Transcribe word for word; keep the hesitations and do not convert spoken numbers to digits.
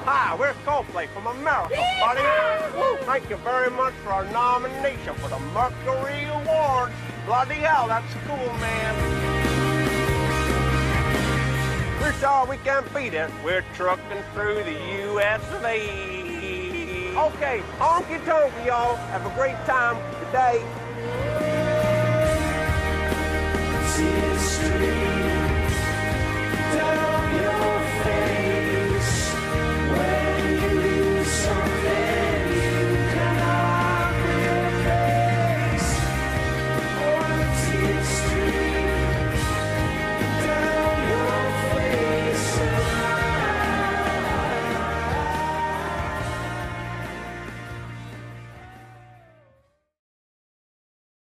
Hi, we're Coldplay from America, buddy. Woo, thank you very much for our nomination for the Mercury Awards. Bloody hell, that's cool, man. We're sorry we can't beat it. We're trucking through the U S of A. Okay, honky tonky, y'all. Have a great time today. See the street.